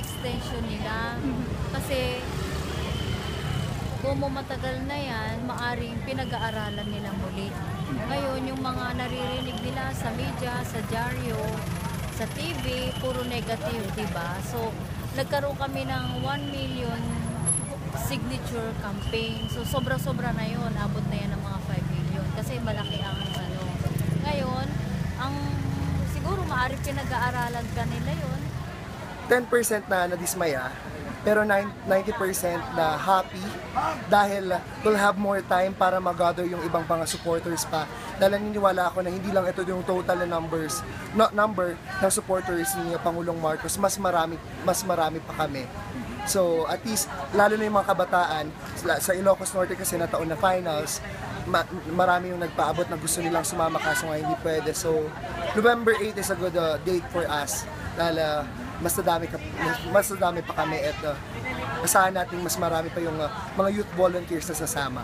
extension nila. Kasi kung matagal na yan, maaring pinag-aaralan nila muli. Ngayon, yung mga naririnig nila sa media, sa dyaryo, sa TV, puro negative, di ba? So, nagkaroon kami ng 1 million signature campaign. So, sobra-sobra na yun. Abot na yan ng mga 5 million. Kasi malaki ang ano. Ngayon, ang siguro maaari pinag-aaralan ka nila yun. 10% na nadismaya, pero 90% na happy dahil we'll have more time para mag-gather yung ibang mga supporters pa. Dahil naniniwala ako na hindi lang ito yung total na number ng supporters ni Pangulong Marcos, mas marami pa kami. So at least, lalo na yung mga kabataan, sa Ilocos Norte kasi na taon na finals, marami yung nagpaabot na gusto nilang sumama kaso nga hindi pwede. So November 8 is a good date for us. Dahil mas nadami pa kami at asahan natin mas marami pa yung mga youth volunteers na sasama.